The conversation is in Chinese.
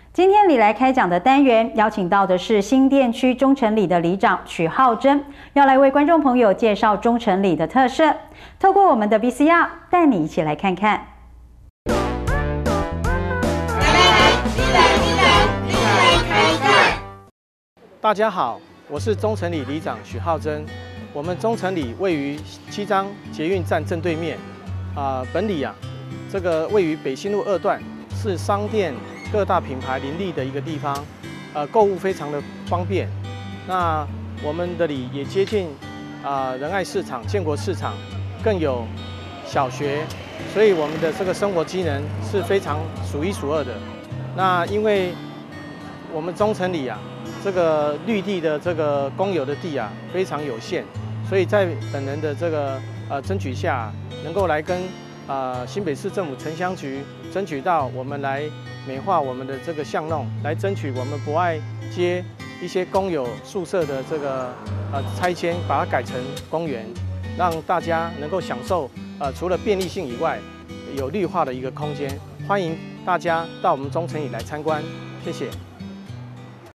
今天里来开讲的单元，邀请到的是新店区中城里的里长许浩珍，要来为观众朋友介绍中城里的特色。透过我们的 VCR， 带你一起来看看。 大家好，我是中城里里长许浩珍。我们中城里位于7张捷运站正对面，本里这个位于北新路2段，是商店各大品牌林立的一个地方，购物非常的方便。那我们的里也接近仁爱市场、建国市场，更有小学，所以我们的这个生活机能是非常数一数二的。那因为我们中城里这个绿地的这个公有的地非常有限，所以在本人的这个争取下，能够来跟新北市政府城乡局争取到我们来美化我们的这个巷弄，来争取我们博爱街一些公有宿舍的这个拆迁，把它改成公园，让大家能够享受除了便利性以外，有绿化的一个空间。欢迎大家到我们中城里来参观，谢谢。